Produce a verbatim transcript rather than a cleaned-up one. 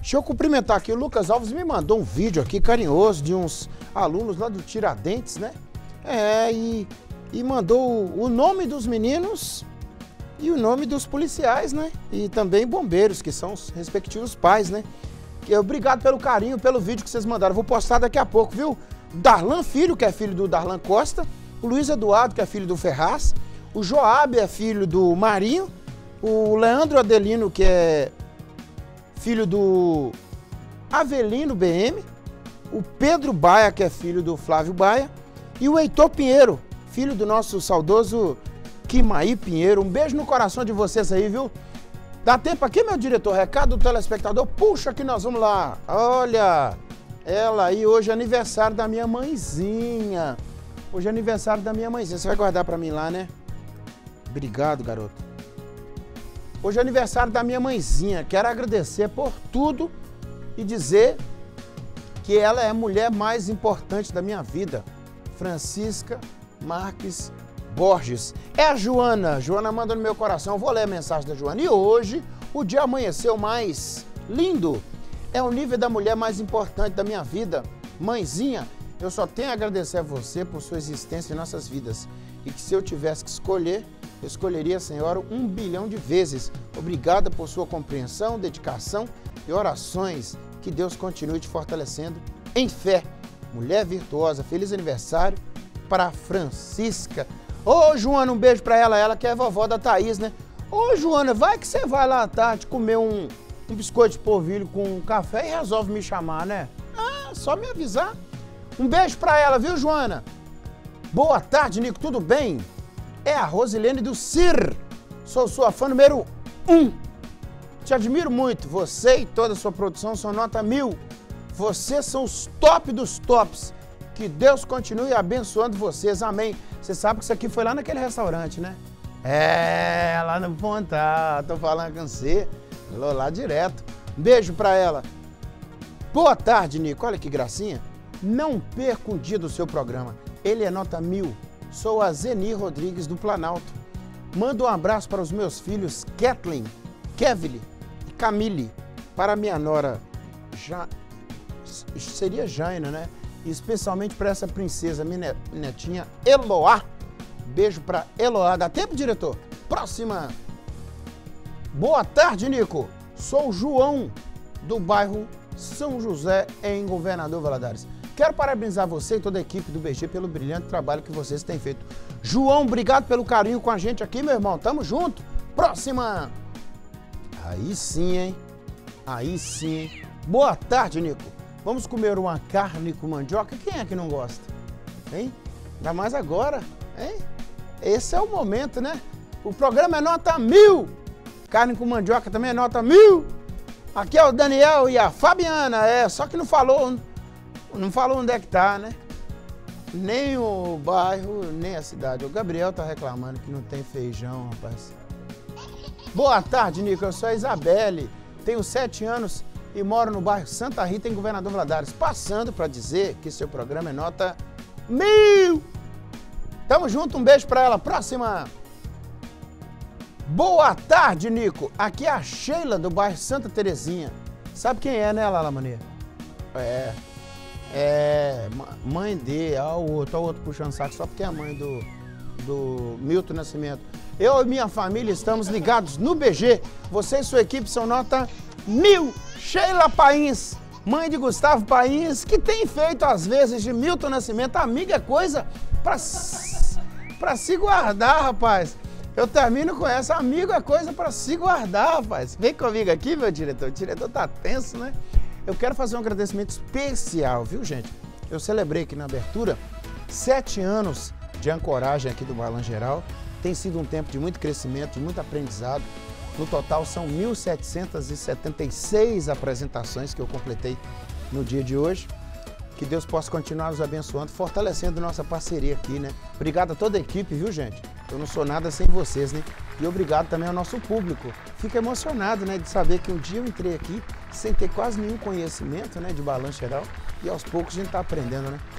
Deixa eu cumprimentar aqui, o Lucas Alves me mandou um vídeo aqui carinhoso de uns alunos lá do Tiradentes, né? É, e, e mandou o nome dos meninos e o nome dos policiais, né? E também bombeiros, que são os respectivos pais, né? E obrigado pelo carinho, pelo vídeo que vocês mandaram. Vou postar daqui a pouco, viu? Darlan Filho, que é filho do Darlan Costa, o Luiz Eduardo, que é filho do Ferraz, o Joab é filho do Marinho, o Leandro Adelino, que é filho do Avelino B M, o Pedro Baia, que é filho do Flávio Baia, e o Heitor Pinheiro, filho do nosso saudoso Quimaí Pinheiro. Um beijo no coração de vocês aí, viu? Dá tempo aqui, meu diretor? Recado do telespectador? Puxa que nós vamos lá. Olha, ela aí, hoje é aniversário da minha mãezinha. Hoje é aniversário da minha mãezinha. Você vai guardar pra mim lá, né? Obrigado, garoto. Hoje é aniversário da minha mãezinha. Quero agradecer por tudo e dizer que ela é a mulher mais importante da minha vida. Francisca Marques Borges. É a Joana. Joana manda no meu coração. Eu vou ler a mensagem da Joana. E hoje o dia amanheceu mais lindo. É o nível da mulher mais importante da minha vida. Mãezinha, eu só tenho a agradecer a você por sua existência em nossas vidas. E que se eu tivesse que escolher, eu escolheria a senhora um bilhão de vezes. Obrigada por sua compreensão, dedicação e orações. Que Deus continue te fortalecendo em fé. Mulher virtuosa, feliz aniversário para Francisca. Ô, Joana, um beijo para ela, ela que é a vovó da Thaís, né? Ô, Joana, vai que você vai lá à tarde comer um, um biscoito de polvilho com café e resolve me chamar, né? Ah, só me avisar. Um beijo para ela, viu, Joana? Boa tarde, Nico, tudo bem? É a Rosilene do C I R. Sou sua fã número um. Te admiro muito. Você e toda a sua produção são nota mil. Vocês são os top dos tops. Que Deus continue abençoando vocês. Amém. Você sabe que isso aqui foi lá naquele restaurante, né? É, lá no Pontal. Tô falando com você. Falou lá direto. Um beijo pra ela. Boa tarde, Nico. Olha que gracinha. Não perca um dia do seu programa. Ele é nota mil. Sou a Zeni Rodrigues do Planalto. Mando um abraço para os meus filhos Kathleen, Kevin e Camille. Para minha nora, ja... seria Jaina, né? E especialmente para essa princesa, minha netinha Eloá. Beijo para Eloá. Dá tempo, diretor? Próxima. Boa tarde, Nico. Sou o João, do bairro São José, em Governador Valadares. Quero parabenizar você e toda a equipe do B G pelo brilhante trabalho que vocês têm feito. João, obrigado pelo carinho com a gente aqui, meu irmão. Tamo junto. Próxima. Aí sim, hein? Aí sim. Boa tarde, Nico. Vamos comer uma carne com mandioca? Quem é que não gosta? Hein? Ainda mais agora, hein? Esse é o momento, né? O programa é nota mil. Carne com mandioca também é nota mil. Aqui é o Daniel e a Fabiana. É, só que não falou... Não falou onde é que tá, né? Nem o bairro, nem a cidade. O Gabriel tá reclamando que não tem feijão, rapaz. Boa tarde, Nico. Eu sou a Isabelle, tenho sete anos e moro no bairro Santa Rita, em Governador Valadares. Passando para dizer que seu programa é nota mil. Tamo junto, um beijo pra ela. Próxima. Boa tarde, Nico. Aqui é a Sheila, do bairro Santa Terezinha. Sabe quem é, né, Lala Mania? É... É, mãe de, ó, o outro, ó, o outro puxando saco, só porque é a mãe do, do Milton Nascimento. Eu e minha família estamos ligados no B G. Você e sua equipe são nota mil. Sheila Pains, mãe de Gustavo Pains, que tem feito às vezes de Milton Nascimento. Amiga, é coisa pra, pra se guardar, rapaz. Eu termino com essa. Amigo é coisa pra se guardar, rapaz. Vem comigo aqui, meu diretor. O diretor tá tenso, né? Eu quero fazer um agradecimento especial, viu, gente? Eu celebrei aqui na abertura sete anos de ancoragem aqui do Balan Geral. Tem sido um tempo de muito crescimento, de muito aprendizado. No total, são mil setecentas e setenta e seis apresentações que eu completei no dia de hoje. Que Deus possa continuar nos abençoando, fortalecendo nossa parceria aqui, né? Obrigado a toda a equipe, viu, gente? Eu não sou nada sem vocês, né? E obrigado também ao nosso público. Fico emocionado, né, de saber que um dia eu entrei aqui sem ter quase nenhum conhecimento, né, de balanço geral, e aos poucos a gente está aprendendo, né?